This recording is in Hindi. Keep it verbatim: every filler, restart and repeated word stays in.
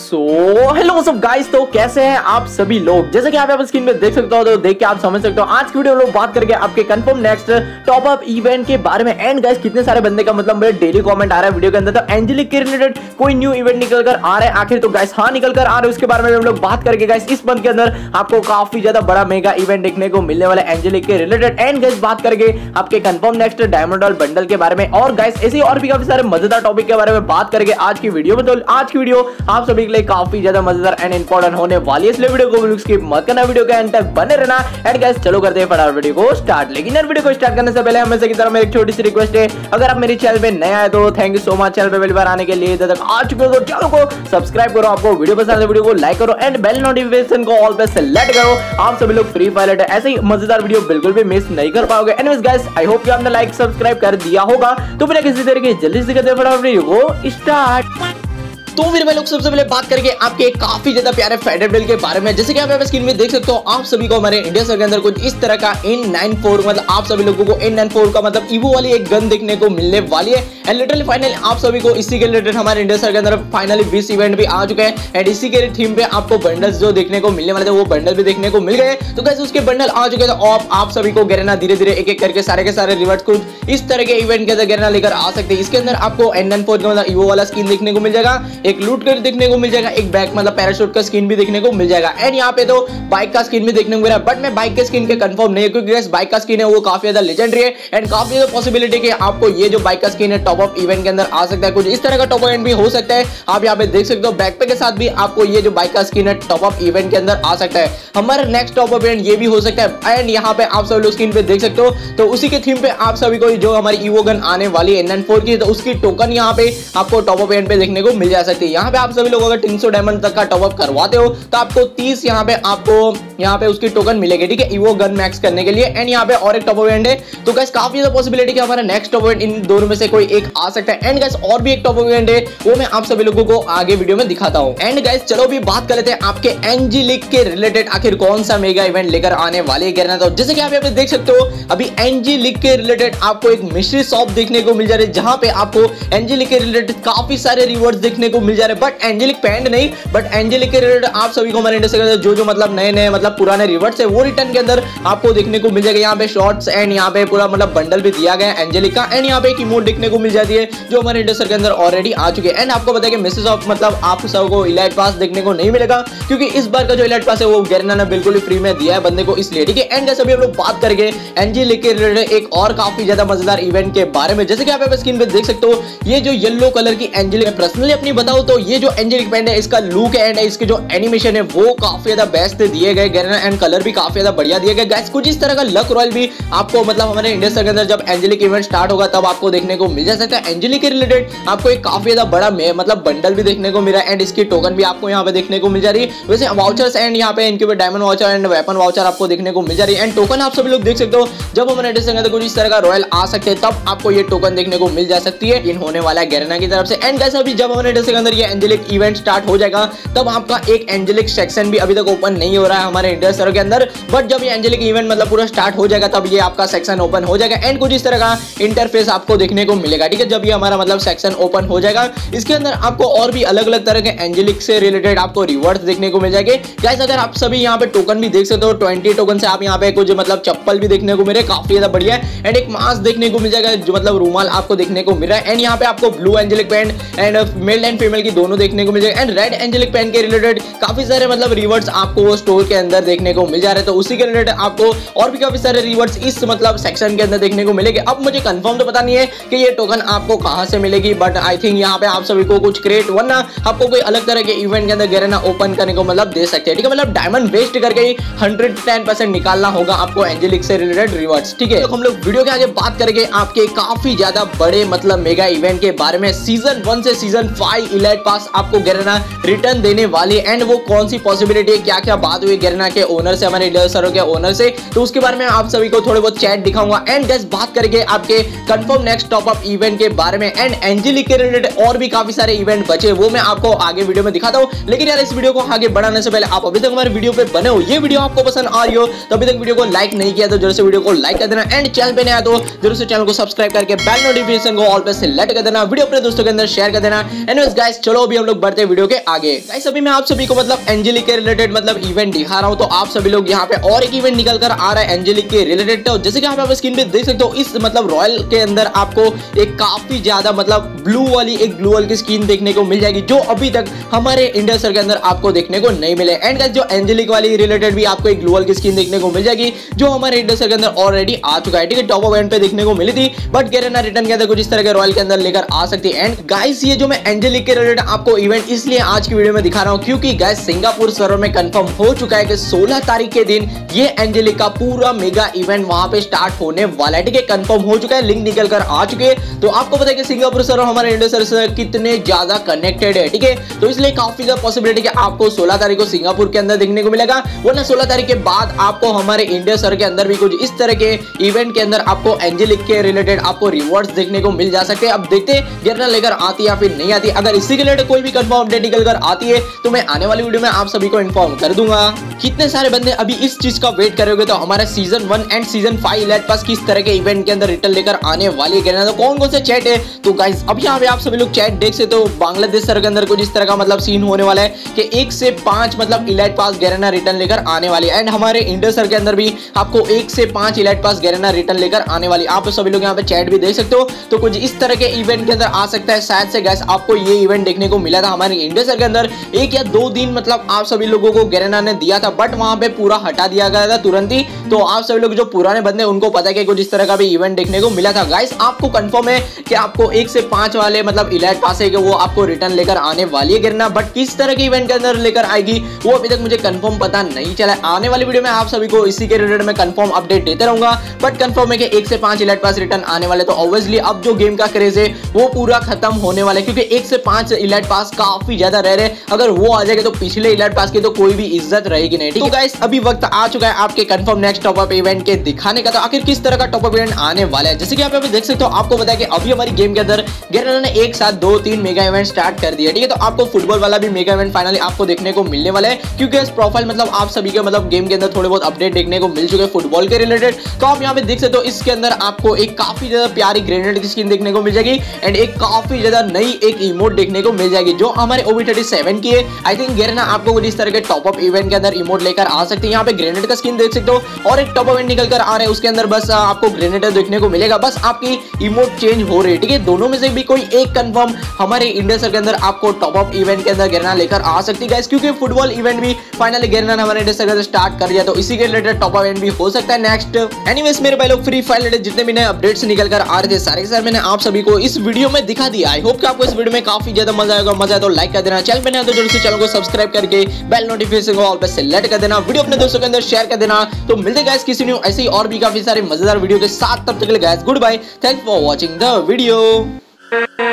सो हेलो सब गाइस, तो कैसे हैं आप सभी लोग। जैसे कि आप यहाँ पर स्क्रीन पे देख सकते हो, तो देख के आप समझ सकते हो आज की वीडियो में लोग बात करके आपके confirm next top up event के बारे में। एंड गाइस कितने सारे बंदे का मतलब मेरे डेली कमेंट आ रहा है वीडियो के अंदर, तो एंजेलिक के रिलेटेड कोई न्यू इवेंट निकल कर आ रहे हैं आखिर। तो गाइस हाँ निकल कर आ रहे हैं, उसके बारे में हम लोग बात करके गाइस इस मंथ के अंदर आपको काफी ज्यादा बड़ा मेगा इवेंट देखने को मिलने वाला है एंजेलिक के रिलेटेड। एंड गाइस बात करके आपके confirm next diamond royal bundle के बारे में, और गाइस ऐसे और भी काफी सारे मजेदार टॉपिक के बारे में बात करके आज की वीडियो में। तो आज की वीडियो आप सभी के लिए काफी ज्यादा मजेदार एंड इंपॉर्टेंट होने वाली है, इसलिए वीडियो को बिल्कुल स्किप मत करना, वीडियो के एंड तक बने रहना। एंड गाइस चलो करते हैं फटाफट वीडियो को स्टार्ट। लेकिन यार वीडियो को स्टार्ट करने से पहले हमेशा की तरह मेरी एक छोटी सी रिक्वेस्ट है, अगर आप मेरी चैनल पे नए आए तो thank you so much channel पे पहली बार आने के लिए। इधर तक आ चुके हो तो चैनल को सब्सक्राइब करो, आपको वीडियो पसंद है वीडियो को लाइक करो एंड बेल नोटिफिकेशन को ऑल पे सेलेक्ट करो। आप सभी लोग फ्री फायर ऐसे ही मजेदार वीडियो बिल्कुल भी मिस नहीं कर पाओगे। एनीवेज गाइस आई होप कि आपने लाइक सब्सक्राइब कर दिया होगा, तो बिना किसी तरीके जल्दी से करते हैं फटाफट वीडियो को स्टार्ट। तो फिर मैं लोग सबसे पहले बात करके आपके काफी ज्यादा प्यारे फेडरल बिल के बारे में। जैसे कि आप स्क्रीन में देख सकते हो, आप सभी को हमारे इंडिया सर्वर के अंदर कुछ इस तरह का एन नाइंटी फोर मतलब आप सभी लोगों को एन नाइंटी फोर का मतलब ईवो वाली एक गन देखने को मिलने वाली है। एंड लिटरली फाइनली आप सभी को इसी के रिलेटेड हमारे इंडिया सर्वर के अंदर फाइनली बीस इवेंट भी आ चुके हैं। एंड इसी के थीम पे आपको बंडल्स जो देखने को मिलने वाले थे वो बंडल भी देखने को मिल गए। तो गाइस उसके बंडल आ चुके हैं, तो आप, आप सभी को गैरेना धीरे धीरे एक एक करके सारे के सारे रिवर्स कुछ इस तरह के इवेंट के अंदर गैरेना लेकर आ सकते हैं। इसके अंदर आपको एन नाइंटी फोर का मतलब ईवो वाला स्किन देखने को मिल जाएगा, एक लूट कर देखने को मिल जाएगा, एक बैक मतलब पैराशूट का स्किन भी देखने को मिल जाएगा। एंड यहाँ पे तो बाइक का स्किन भी देखने को मिल रहा है, बट मैं बाइक के स्किन के कंफर्म नहीं है क्योंकि गाइस बाइक का स्किन है वो काफी ज्यादा लेजेंडरी है। एंड काफी ज्यादा पॉसिबिलिटी कि आपको ये जो बाइक का स्किन है टॉप अप इवेंट के अंदर आ सकता है, कुछ इस तरह का टॉप अप इवेंट भी हो सकता है। आप यहाँ पे देख सकते हो बैकपैक के साथ भी आपको ये जो बाइक का स्किन है टॉप अप इवेंट के अंदर आ सकता है। हमारा नेक्स्ट टॉप अप इवेंट ये भी हो सकता है। एंड यहाँ पे आप सब लोग स्क्रीन पे देख सकते हो, तो उसी के थीम पे आप सभी को जो हमारी ईवो गन आने वाली है एन नाइंटी फोर की, तो उसकी टोकन यहाँ पे आपको टॉप अप इवेंट पे देखने को मिल जा सकती है। यहाँ पे आप सभी लोग अगर तीन सौ डायमंड तक का टॉप अप करवाते हो तो आपको तीस यहाँ पे आपको यहाँ पे उसकी टोकन मिलेगी, ठीक है, ईवो गन मैक्स करने के लिए। एंड यहाँ पे और एक टॉप अप इवेंट है, तो गाइस काफी ज्यादा पॉसिबिलिटी कि हमारा नेक्स्ट टॉप इवेंट इन दोनों में से कोई एक आ सकता है। एंड गाइस और भी एक टॉप अप इवेंट है, वो मैं आप सभी लोगों को आगे वीडियो में दिखाता हूँ। एंड गाइस चलो भी बात कर लेते हैं आपके एंजेलिक के रिलेटेड आखिर कौन सा मेगा इवेंट लेकर आने वाले गैरेना। तो जैसे कि आप यहाँ पे देख सकते हो, अभी एंजेलिक के रिलेटेड आपको एक मिस्ट्री शॉप देखने को मिल जा रही है, जहां पे आपको एंजेलिक के रिलेटेड काफी सारे रिवॉर्ड्स देखने को मिल जा रहे हैं, बट एंजेलिक पैंड नहीं, बट एंजेलिक के रिलेटेड आप सभी को हमारे इंडिया से जो जो मतलब नए नए मतलब पुराने रिवर्स है वो रिटर्न के अंदर आपको देखने को मिल जाएगा। यहाँ पे शॉर्ट्स एंड यहाँ पे पूरा मतलब बंडल भी दिया गया है एंजेलिक का। एंड यहाँ पे एक इमोट देखने को मिल जाती है जो हमारे इंडस्टर के अंदर ऑलरेडी आ चुके हैं। एंड आपको पता है कि मिसेस ऑफ मतलब आप सबको इलाइट पास देखने को नहीं मिलेगा, क्योंकि इस बार का जो इलाइट पास है वो गैरेना ने बिल्कुल ही फ्री में दिया है बंदे को, इसलिए ठीक है। एंड जैसे अभी हम लोग बात करके एंजेलिक के रिलेटेड एक और काफी ज्यादा मजेदार इवेंट के बारे में। जैसे कि आप स्क्रीन पे देख सकते हो, ये जो येलो कलर की एंजेलिक पर्सनली अपनी बताओ तो ये जो एंजेलिक पैंड है इसका लुक एंड इसके जो एनिमेशन है वो काफी ज्यादा बेस्ट दिए गए गैरेना, एंड कलर भी काफी ज्यादा बढ़िया दिए गए। गाइस कुछ इस तरह का लक रॉयल भी आपको मतलब हमारे इंडिया के अंदर जब एंजेलिक इवेंट स्टार्ट होगा तब आपको देखने को मिल जा सकता है। एंजेलिक के रिलेटेड आपको एक काफी ज्यादा बड़ा मतलब बंडल भी देखने को मिल रहा है, एंड इसकी टोकन भी आपको यहाँ पे देखने को मिल जा रही है। वैसे वाउचर्स एंड यहाँ पे इनके diamond voucher and weapon voucher आपको देखने को मिल जा रही है। एंड टोकन आप सभी लोग देख सकते हो, जब हमारे इंडिया के अंदर कुछ इस तरह का रॉयल आ सकते हैं तब आपको ये टोकन देखने को मिल जा सकती है, इन होने वाला है गैरेना की तरफ से। एंड गाइस अभी जब हमारे इंडिया के अंदर ये एंजेलिक इवेंट स्टार्ट हो जाएगा तब आपका एक एंजेलिक सेक्शन भी अभी तक ओपन नहीं हो रहा है हमारे इंडिया सर्वर के अंदर, बट जब ये एंजेलिक इवेंट मतलब पूरा स्टार्ट हो जाएगा तब ये आपका सेक्शन ओपन हो जाएगा। एंड कुछ इस तरह का इंटरफेस आपको देखने को मिलेगा, ठीक है, जब ये हमारा मतलब सेक्शन ओपन हो जाएगा। इसके अंदर आपको और भी अलग अलग तरह के एंजेलिक से रिलेटेड आपको रिवॉर्ड्स देखने को मिल जाएंगे। गाइस अगर आप सभी यहाँ पे टोकन भी देख सकते हो, ट्वेंटी टोकन से आप यहाँ पे कुछ मतलब चप्पल भी देखने को मिल रहे हैं, काफी ज्यादा बढ़िया है। एंड एक मास्क देखने को मिल जाएगा जो मतलब रूमाल आपको देखने को मिल रहा है। एंड यहाँ पे आपको blue angelic pant and male and female की दोनों देखने को मिल जाएगा। एंड रेड एंजेलिक पैंट के रिलेटेड काफी सारे मतलब रिवॉर्ड्स आपको स्टोर के अंदर देखने को मिल जा रहे हैं, तो उसी के रिलेटेड आपको और भी काफी सारे रिवॉर्ड्स इस मतलब सेक्शन के अंदर देखने को मिलेंगे। अब मुझे कंफर्म तो पता नहीं है कि ये टोकन आपको कहां से मिलेगी, बट आई थिंक यहाँ पे आप सभी को कुछ क्रिएट वरना आपको कोई अलग तरह के इवेंट के अंदर गैरेना ओपन करने को मतलब दे सकते हैं, ठीक है, मतलब डायमंड वेस्ट करके ही हंड्रेड टेन परसेंट निकालना होगा आपको एंजेलिक से रिलेटेड रिवॉर्ड्स, ठीक है। तो हम लोग वीडियो के आगे बात करेंगे आपके काफी ज्यादा बड़े मतलब मेगा इवेंट के बारे में। सीजन वन से सीजन फाइव इलाइट पास आपको गैरेना रिटर्न देने वाली है, एंड वो कौन सी पॉसिबिलिटी है, क्या क्या बात हुई गैरेना गेरेना के ओनर से, हमारे इंडिया सर्वर के ओनर से, तो उसके बारे में आप सभी को थोड़े बहुत चैट दिखाऊंगा। एंड गाइस बात करेंगे आपके confirm next top up event के बारे में एंड एंजेलिक के रिलेटेड और भी काफी सारे इवेंट बचे, वो मैं आपको आगे वीडियो में दिखाता हूं। लेकिन यार इस वीडियो को आगे बढ़ाने से पहले आप अभी तक हमारे वीडियो पे बने हो, ये वीडियो आपको पसंद आ रही हो तो अभी तक वीडियो को लाइक नहीं किया तो जरूर से वीडियो को लाइक कर देना एंड चैनल पे नया तो जरूर से चैनल को सब्सक्राइब करके बेल नोटिफिकेशन को ऑल पे सेलेक्ट कर देना, वीडियो अपने दोस्तों के अंदर शेयर कर देना। एनीवेज गाइस चलो अभी हम लोग बढ़ते हैं वीडियो के आगे। गाइस अभी मैं आप सभी को मतलब एंजेलिक के रिलेटेड मतलब इवेंट दिखा रहा हूं, तो आप सभी लोग यहाँ पे और एक इवेंट निकल कर आ रहा है एंजेलिक के रिलेटेड। तो जैसे कि आप स्क्रीन पे देख सकते हो, इस मतलब रॉयल के अंदर आपको एक काफी ज्यादा मतलब ब्लू वाली एक ग्लूअल की स्किन देखने को मिल जाएगी, जो अभी तक हमारे इंडिया सर्वर के अंदर आपको देखने को नहीं मिले। एंड गाइस जो एंजेलिक वाली रिलेटेड भी आपको एक ग्लूअल की स्किन देखने को मिल जाएगी, जो हमारे इंडिया सर्वर के अंदर ऑलरेडी आ चुका है। ठीक है, टॉप अप इवेंट पे देखने को मिली थी, बट गेरेना रिटर्न के अंदर कुछ इस तरह के रॉयल के अंदर लेकर आ सकती है। एंड गाइस ये जो मैं एंजेलिक के रिलेटेड आपको इवेंट इसलिए आज की वीडियो में दिखा रहा हूं क्योंकि गाइस सिंगापुर सर्वर में कंफर्म हो चुका है कि सोलह तारीख के दिन ये एंजेलिक का पूरा मेगा इवेंट वहां पे स्टार्ट होने वाला है। ठीक है, कंफर्म हो चुका है, लिंक निकल कर आ चुके हैं। तो आपको पता है कि सिंगापुर सर्वर हमारे इंडिया सर्वर से कितने ज्यादा कनेक्टेड है। ठीक है, तो इसलिए काफी ज्यादा पॉसिबिलिटी कि आपको सोलह तारीख को सिंगापुर के अंदर देखने को मिलेगा, वरना सोलह तारीख के बाद आपको हमारे इंडिया सर्वर के अंदर भी कुछ इस तरह के इवेंट के अंदर आपको एंजेलिक के रिलेटेड आपको रिवॉर्ड्स देखने को मिल जा सकते हैं। अब देखते हैं गेरेना लेकर आती है या फिर नहीं आती। अगर इसी के रिलेटेड कोई भी कंफर्म अपडेट निकल कर आती है तो मैं आने वाली वीडियो में आप सभी को इन्फॉर्म कर दूंगा। कितने सारे बंदे अभी इस चीज का वेट कर रहे होंगे, तो हमारा season one and season five elite pass किस तरह के इवेंट के अंदर रिटर्न लेकर आने वाली है गेरेना, तो कौन कौन से चैट है। तो गाइस अब यहाँ पे आप सभी लोग चैट देख सकते हो, बांग्लादेश सर्वर के अंदर कुछ इस तरह का मतलब सीन होने वाला है कि एक से पांच मतलब इलाइट पास गेरेना रिटर्न लेकर आने वाली है। एंड हमारे इंडिया सर्वर के अंदर भी आपको एक से पांच इलाइट पास गेरेना रिटर्न लेकर आने वाली। आप सभी लोग यहाँ पे चैट भी देख सकते हो, तो कुछ इस तरह के इवेंट के अंदर आ सकता है। शायद से गाइस आपको ये इवेंट देखने को मिला था हमारे इंडिया सर्वर के अंदर, एक या दो दिन मतलब आप सभी लोगों को गेरेना ने दिया था, बट वहां पे पूरा हटा दिया गया था तुरंत ही। तो आप सभी लोग जो पुराने बंदे उनको पता है कि कुछ इस तरह का भी इवेंट देखने को मिला था। गाइस आपको कंफर्म है कि आपको एक से पांच वाले मतलब इलाइट पास है कि वो आपको रिटर्न लेकर आने वाली है गेरेना, बट किस तरह के इवेंट के अंदर लेकर आएगी वो अभी तक मुझे कंफर्म पता नहीं चला। आने वाली वीडियो में आप सभी को इसी के रिलेटेड में कंफर्म अपडेट देते रहूंगा, बट कंफर्म है कि एक से पांच इलाइट पास रिटर्न आने वाले। तो ऑब्वियसली अब जो गेम का क्रेज है वो पूरा खत्म होने वाला है, क्योंकि एक से पांच इलाइट पास काफी ज्यादा रह रहे, अगर वो आ जाएगा तो पिछले इलाइट पास की तो कोई भी इज्जत रहेगी नहीं। ठीक है गाइस, अभी वक्त आ चुका है आपके confirm next top up event के दिखाने का। तो आखिर किस तरह का टॉप अप इवेंट आने वाला है, जैसे कि आप अभी देख सकते हो, आपको पता है कि अभी हमारी गेम के अंदर गेरेना ने एक साथ दो तीन मेगा इवेंट स्टार्ट कर दिया। ठीक है, तो आपको फुटबॉल वाला भी मेगा इवेंट फाइनली आपको देखने को मिलने वाला है, क्योंकि इस प्रोफाइल मतलब आप सभी के मतलब गेम के अंदर थोड़े बहुत अपडेट देखने को मिल चुके हैं फुटबॉल के रिलेटेड। तो आप यहाँ पे देख सकते हो, इसके अंदर आपको एक काफी ज्यादा प्यारी ग्रेनेड की स्किन देखने को मिल जाएगी एंड एक काफी ज्यादा नई एक इमोट देखने को मिल जाएगी जो हमारे ओ बी थर्टी सेवन की है। आई थिंक गेरेना आपको कुछ इस तरह के टॉप अप इवेंट के अंदर इमोट लेकर आ सकते हैं। यहाँ पे ग्रेनेड का स्किन देख सकते हो और एक टॉप अप इवेंट निकल कर आ रहा है, उसके अंदर बस आपको ग्रेनेड देखने को मिलेगा, बस आपकी इमोट चेंज हो रही है। ठीक है, दोनों में से भी कोई एक कंफर्म हमारे इंडिया सर्वर के अंदर आपको टॉप अप इवेंट के अंदर गेरेना लेकर आ सकती है, क्योंकि फुटबॉल इवेंट भी फाइनली गेरेना ने हमारे इंडिया सर्वर के अंदर स्टार्ट कर दिया, तो इसी के रिलेटेड टॉप अप इवेंट भी हो सकता है नेक्स्ट। एनीवेज मेरे भाई लोग, फ्री फायर रिलेटेड जितने भी नए अपडेट्स निकल कर आ रहे थे सारे के सारे मैंने आप सभी को इस वीडियो में दिखा दिया। आई होप कि आपको इस वीडियो में काफी ज्यादा मजा आएगा। मजा आए तो लाइक कर देना, चैनल पे नया तो जरूर से चैनल को सब्सक्राइब करके बेल नोटिफिकेशन को ऑल पे सेलेक्ट कर देना, वीडियो अपने दोस्तों के अंदर शेयर कर देना। तो मिलते हैं गाइस किसी न्यू ऐसे ही और भी काफी सारे मजेदार वीडियो के साथ, तब तक के लिए guys goodbye, thanks for watching the video.